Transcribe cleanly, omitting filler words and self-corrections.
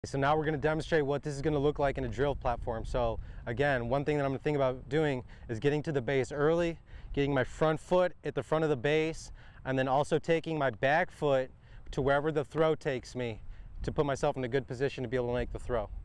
So now we're going to demonstrate what this is going to look like in a drill platform. So again, one thing that I'm going to think about doing is getting to the base early, getting my front foot at the front of the base, and then also taking my back foot to wherever the throw takes me to put myself in a good position to be able to make the throw.